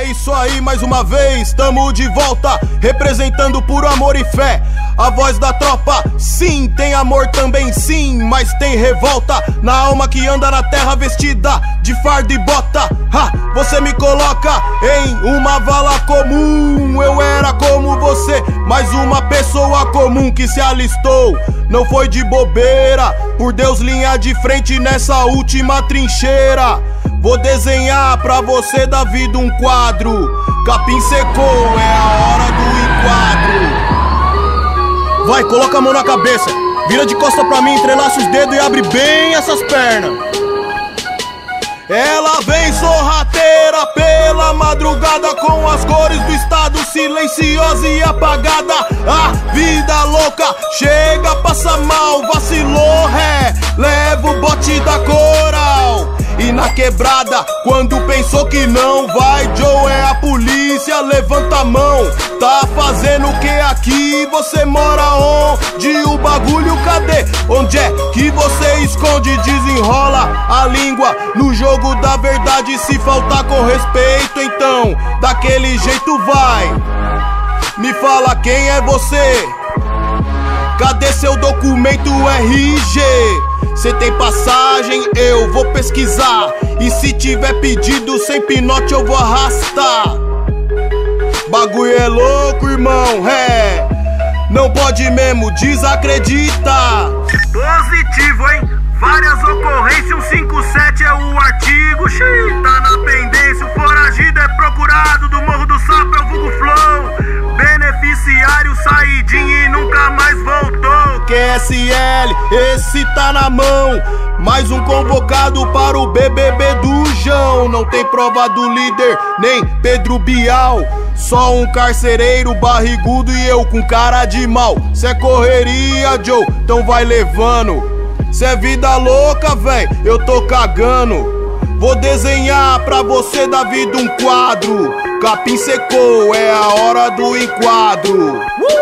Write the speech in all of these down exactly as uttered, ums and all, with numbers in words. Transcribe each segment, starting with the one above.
isso aí, mais uma vez, tamo de volta, representando puro amor e fé. A voz da tropa, sim, tem amor também sim, mas tem revolta na alma que anda na terra vestida de farda e bota. Ha, você me coloca em uma vala comum, eu era como você, mais uma pessoa comum que se alistou. Não foi de bobeira, por Deus linha de frente nessa última trincheira. Vou desenhar pra você da vida um quadro. Capim secou, é a hora do enquadro. Vai, coloca a mão na cabeça, vira de costa pra mim, entrelaça os dedos e abre bem essas pernas. Ela vem sorrateira pela madrugada, com as cores do estado silenciosa e apagada. A vida louca chega, passa mal, vacilou, ré, leva o bote da coral. E na quebrada, quando pensou que não vai, Joe é a polícia, levanta a mão. Tá fazendo o que aqui? Você mora onde? O bagulho cadê? Onde é que você esconde? Desenrola a língua no jogo da verdade. Se faltar com respeito, então daquele jeito vai. Me fala quem é você? Cadê seu documento R G? Cê tem passagem? Eu vou pesquisar. E se tiver pedido sem pinote eu vou arrastar. Bagulho é louco, irmão, é. Não pode mesmo, desacredita. Positivo, hein? Várias ocorrências, um cinco sete é o artigo. Xiii, tá na pendência, o foragido é procurado. Do Morro do Sapo é o vulgo flow. Beneficiário saidinho e nunca mais voltou. Q S L, esse tá na mão. Mais um convocado para o B B B do João. Não tem prova do líder, nem Pedro Bial. Só um carcereiro barrigudo e eu com cara de mal. Cê é correria, Joe, então vai levando. Cê é vida louca, véi, eu tô cagando. Vou desenhar pra você da vida um quadro. Capim secou, é a hora do enquadro.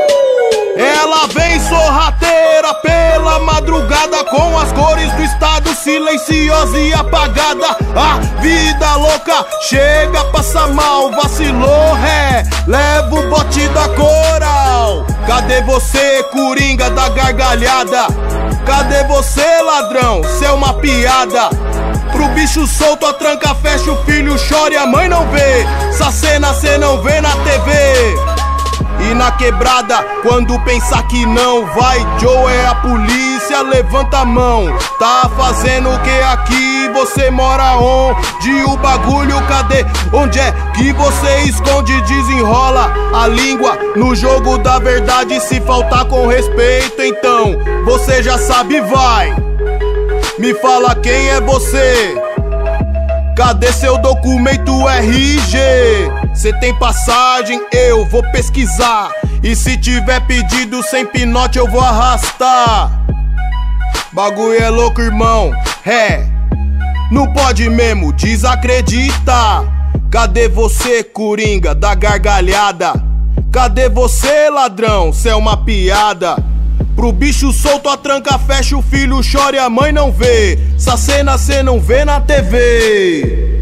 uh! Ela vem sorrateira pela madrugada, com as cores do estado silenciosa e apagada. A vida louca chega, passa mal, vacilou, ré, leva o bote da coral. Cadê você, coringa da gargalhada? Cadê você, ladrão? Cê é uma piada. Pro bicho solto a tranca fecha, o filho chora e a mãe não vê. Essa cena cê não vê na T V. E na quebrada, quando pensar que não vai, Joe é a polícia, levanta a mão. Tá fazendo o que aqui? Você mora onde? O bagulho cadê? Onde é que você esconde? Desenrola a língua no jogo da verdade. Se faltar com respeito, então você já sabe, vai. Me fala quem é você? Cadê seu documento R G? Cê tem passagem? Eu vou pesquisar. E se tiver pedido sem pinote eu vou arrastar. Bagulho é louco, irmão, é. Não pode mesmo, desacredita. Cadê você, coringa da gargalhada? Cadê você, ladrão? Cê é uma piada. Pro bicho solto a tranca fecha, o filho chora e a mãe não vê. Essa cena cê não vê na T V.